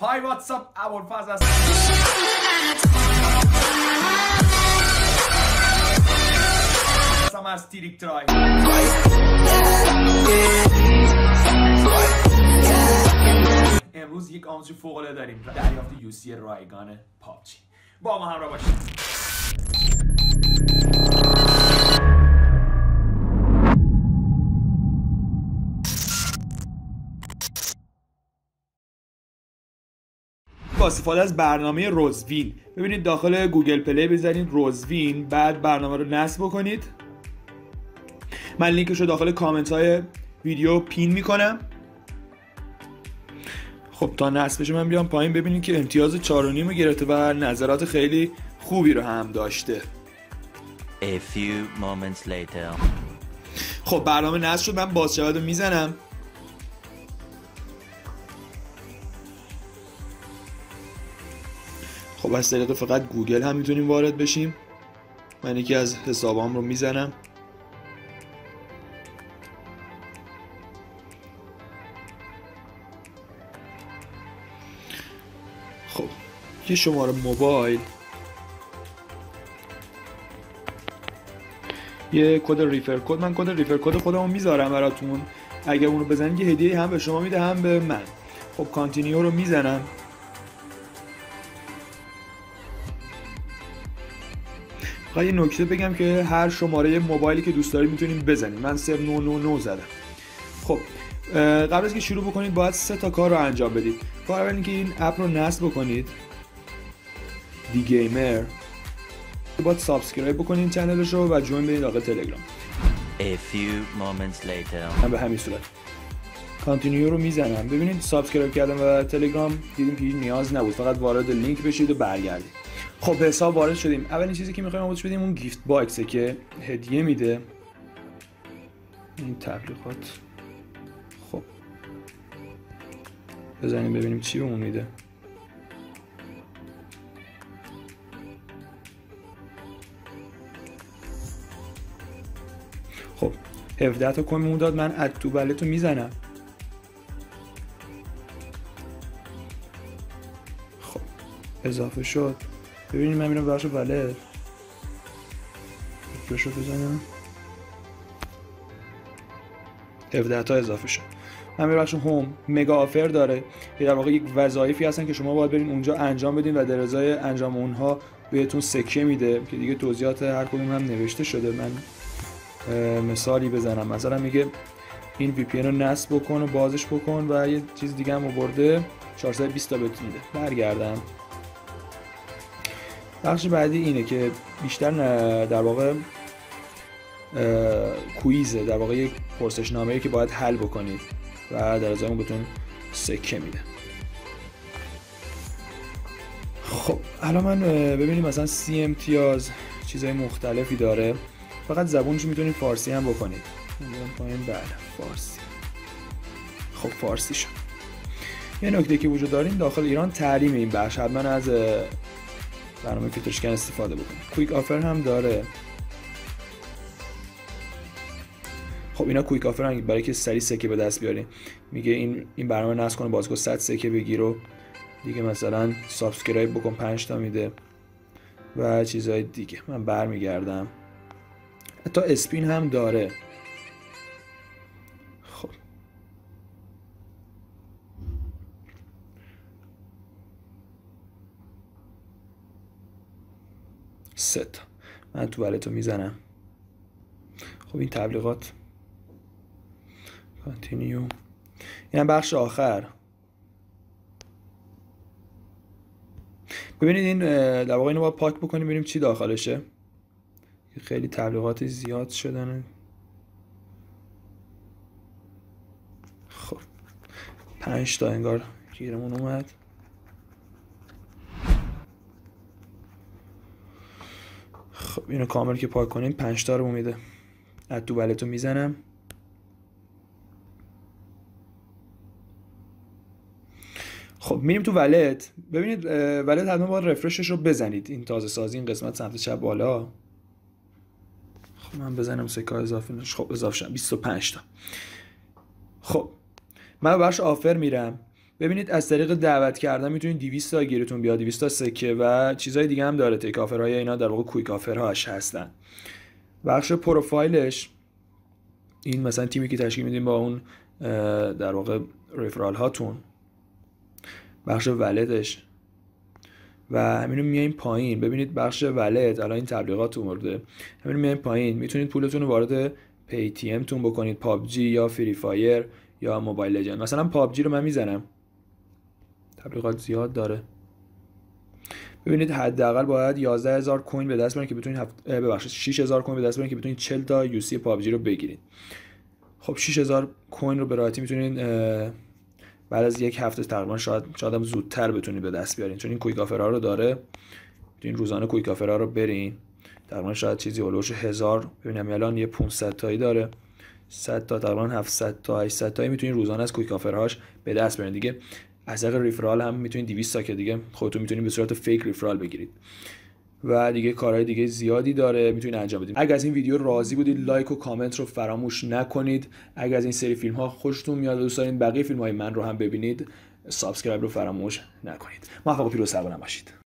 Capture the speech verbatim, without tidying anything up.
های واتساپ ابوالفضل هست. از تیریک ترای امروز یک آموزش فوق العاده داریم، دریافت یو سی رایگان پابجی. با ما همراه باشید. با استفاده از برنامه روزوین، ببینید داخل گوگل پلی بزنید روزوین، بعد برنامه رو نصب بکنید. من لینکش رو داخل کامنت های ویدیو پین میکنم. خب تا نصبش من بیام پایین ببینید که امتیاز چهار و نیم گرفته و نظرات خیلی خوبی رو هم داشته. A few moments later. خب برنامه نصب شد، من باز شود رو میزنم. خب از طریق فقط گوگل هم میتونیم وارد بشیم. من یکی از حسابام رو میزنم. خب یه شماره موبایل، یه کد ریفر کد، من کد ریفر کد خودمو میذارم براتون، اگه اونو بزنید یه هدیه هم به شما میده هم به من. خب کانتینیو رو میزنم. فقط یه نکته بگم که هر شماره موبایلی که دوست دارید میتونید بزنید. من صفر نه نه نه زدم. خب قبل از که شروع بکنید باید سه تا کار رو انجام بدید. کار اول اینکه این اپ رو نصب بکنید، دی گیمر. باید سابسکرایب بکنید چنلش رو و جوین بدید داخل تلگرام. A few moments later. من به همین صورت کانتینیو رو میزنم. ببینید سابسکرایب کردم و تلگرام دیدیم که نیاز نبود، فقط وارد لینک بشید و برگردید. خب به حساب وارد شدیم. اولین چیزی که میخوایم آموزش بدیم اون گیفت باکسه که هدیه میده. این تبلیغات. خب بزنیم ببینیم چی بهمون میده. خب هفده تا کوین داد. من اد تو والت رو میزنم. خب اضافه شد. ببینید من میرم بخش والت رفرش رو بزنم. هفده تا اضافه شد. من میرم بخش هوم. مگا آفر داره که در واقع یک وظایفی هستن که شما باید برین اونجا انجام بدین و در ازای انجام اونها بهتون سکه میده که دیگه توضیحات هر کدوم هم نوشته شده. من مثالی بزنم، مثلا میگه این وی پی ان رو نصب بکن و بازش بکن و یه چیز دیگه هم آورده چهارصد و بیست تا بهت میده. برگردم. بخش بعدی اینه که بیشتر در واقع کویزه، در واقع یک پرسشنامه‌ای که باید حل بکنید و در ازای اون بهتون سکه میده. خب الان من ببینیم مثلا سی امتیاز چیزهای مختلفی داره، فقط زبونشو میتونید فارسی هم بکنید. میرم پایین. بله فارسی. خب فارسی شد. یه نکته که وجود داریم داخل ایران تحریم این بخش، حتما از برنامه فیلترشکن استفاده بکنید. کویک آفر هم داره. خب اینا کویک آفر هم برای که سریع سکه به دست بیارین. میگه این این برنامه نصب کن بازیکن صد سکه بگیر و دیگه مثلا سابسکرایب بکن پنج تا میده و چیزهای دیگه. من برمیگردم. حتی اسپین هم داره. خب سه تا من تو والتو میزنم. خب این تبلیغات کانتینیو. این بخش آخر. ببینید این در واقع اینو باید پاک بکنیم ببینیم چی داخلشه. خیلی تبلیغات زیاد شدن. خب پنج تا انگار گیرمون اومد. خب اینو کامل که پاک کنیم پنج تا رو میده. اد تو والت رو میزنم. خب میریم تو والت. ببینید والت حتما باید رفرشش رو بزنید. این تازه سازی این قسمت سمت چپ بالا. خب من بزنم سکه اضافه نشه. خب اضافه شد بیست و پنج تا. خب من بخش آفر میرم. ببینید از طریق دعوت کردن میتونید دویست تا گیرتون بیاد، دویست تا سکه و چیزای دیگه هم داره. تیک آفرهای اینا در واقع کویک آفرهاش هستن. بخش پروفایلش این مثلا تیمی که تشکیل میدین با اون در واقع ریفرال هاتون، بخش ولتش و همینو میایم پایین. ببینید بخش ولت الان این تبلیغات اومده، همینو میایم پایین میتونید پولتون رو وارد پی تی ام تون بکنید، پابجی یا فری فایر یا موبایل لجند. مثلا پابجی رو من میزنم، تبلیغات زیاد داره. ببینید حداقل باید یازده هزار کوین به دست بیارین که بتونید هفت... ببخشید شش هزار کوین به دست بیارین که بتونید چهل تا یو سی پابجی رو بگیرید. خب شش هزار کوین رو به راحتی میتونید بعد از یک هفته تقریبا شاید شاید هم زودتر بتونید به دست بیارین، چون این کویک آفرها رو داره. میتونید روزانه کویک آفرها رو برین، تقریبا شاید چیزی اولوش هزار، ببینم الان یه پانصد تایی داره، صد تا تقریبا هفتصد تا هشتصد تایی میتونید روزانه از کویک آفرهاش به دست بیارین. دیگه از طریق ریفرال هم میتونید دویست تا که دیگه خودتون میتونید به صورت فیک ریفرال بگیرید و دیگه کارهای دیگه زیادی داره میتونید انجام بدید. اگر از این ویدیو راضی بودید لایک و کامنت رو فراموش نکنید. اگر از این سری فیلم ها خوشتون میاد و دوست دارین بقیه فیلم های من رو هم ببینید، سابسکرایب رو فراموش نکنید. موفق و پیروز سربلند باشید.